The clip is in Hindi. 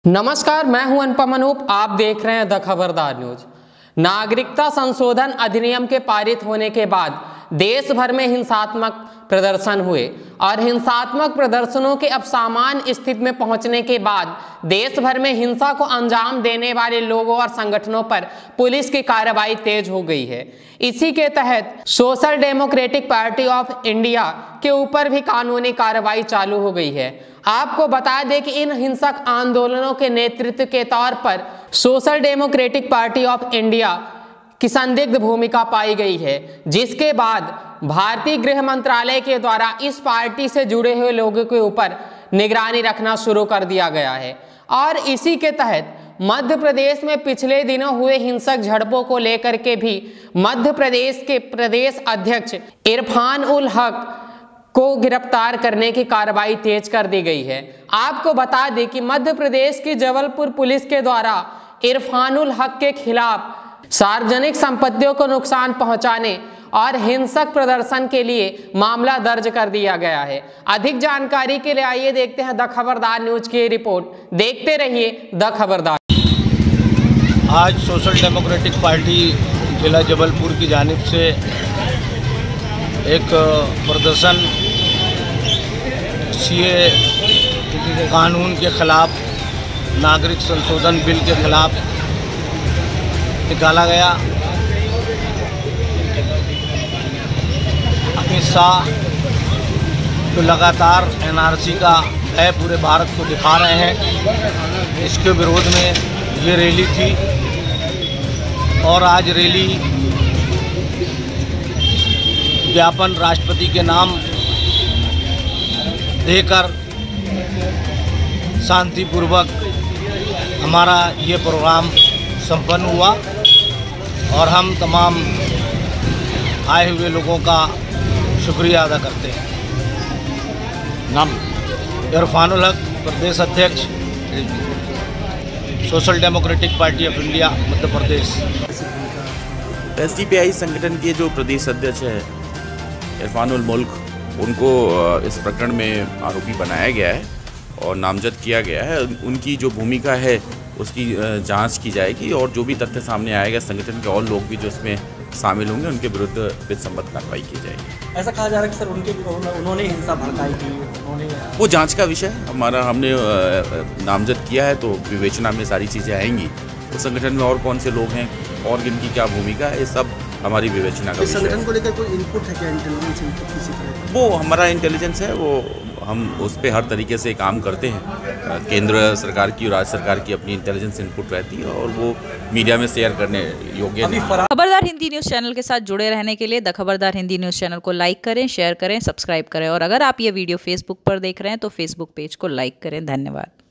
नमस्कार, मैं हूं अनुपम अनूप। आप देख रहे हैं द खबरदार न्यूज। नागरिकता संशोधन अधिनियम के पारित होने के बाद देश भर में हिंसात्मक प्रदर्शन हुए और हिंसात्मक प्रदर्शनों के अब सामान्य स्थिति में पहुंचने के बाद देश भर में हिंसा को अंजाम देने वाले लोगों और संगठनों पर पुलिस की कार्रवाई तेज हो गई है। इसी के तहत Social Democratic Party of India के ऊपर भी कानूनी कार्रवाई चालू हो गई है। आपको बता दें कि इन हिंसक आंदोलनों के नेतृत्व के तौर पर Social Democratic Party of India की संदिग्ध भूमिका पाई गई है, जिसके बाद भारतीय गृह मंत्रालय के द्वारा इस पार्टी से जुड़े हुए लोगों के ऊपर निगरानी रखना शुरू कर दिया गया है। और इसी के तहत मध्य प्रदेश में पिछले दिनों हुए हिंसक झड़पों को लेकर के भी मध्य प्रदेश के प्रदेश अध्यक्ष इरफान उल हक को गिरफ्तार करने की कार्रवाई तेज कर दी गई है। आपको बता दें कि मध्य प्रदेश की जबलपुर पुलिस के द्वारा इरफान उल हक के खिलाफ सार्वजनिक संपत्तियों को नुकसान पहुंचाने और हिंसक प्रदर्शन के लिए मामला दर्ज कर दिया गया है। अधिक जानकारी के लिए आइए देखते हैं द खबरदार न्यूज की रिपोर्ट। देखते रहिए द खबरदार। आज सोशल डेमोक्रेटिक पार्टी जिला जबलपुर की जानिब से एक प्रदर्शन सीए कानून के खिलाफ, नागरिक संशोधन बिल के खिलाफ निकाला गया। अमित शाह तो लगातार एनआरसी का भय पूरे भारत को दिखा रहे हैं, इसके विरोध में ये रैली थी। और आज रैली ज्ञापन राष्ट्रपति के नाम देकर शांतिपूर्वक हमारा ये प्रोग्राम संपन्न हुआ और हम तमाम आए हुए लोगों का शुक्रिया अदा करते हैं। नाम इरफान उल हक, प्रदेश अध्यक्ष, Social Democratic Party of India, Madhya Pradesh. SDPI संगठन के जो प्रदेश अध्यक्ष है इरफान उल मुल्क, उनको इस प्रकरण में आरोपी बनाया गया है और नामजद किया गया है। उनकी जो भूमिका है उसकी जांच की जाएगी और जो भी तथ्य सामने आएगा संगठन के और लोग भी जो इसमें शामिल होंगे उनके विरुद्ध विधि सम्मत कार्रवाई की जाएगी। ऐसा कहा जा रहा है कि सर उन्होंने हिंसा भड़काई थी, वो जांच का विषय है। हमने नामजद किया है तो विवेचना में सारी चीज़ें आएंगी। उस संगठन में और कौन से लोग हैं और इनकी क्या भूमिका है, ये सब हमारी विवेचना का विषय है। संगठन को लेकर कोई इनपुट है क्या, इंटेलिजेंस इनपुट किसी तरह? वो हमारा इंटेलिजेंस है, वो हम उस पर हर तरीके से काम करते हैं। केंद्र सरकार की और राज्य सरकार की अपनी इंटेलिजेंस इनपुट रहती है और वो मीडिया में शेयर करने योग्य है। खबरदार हिंदी न्यूज़ चैनल के साथ जुड़े रहने के लिए द खबरदार हिंदी न्यूज़ चैनल को लाइक करें, शेयर करें, सब्सक्राइब करें और अगर आप ये वीडियो फेसबुक पर देख रहे हैं तो फेसबुक पेज को लाइक करें। धन्यवाद।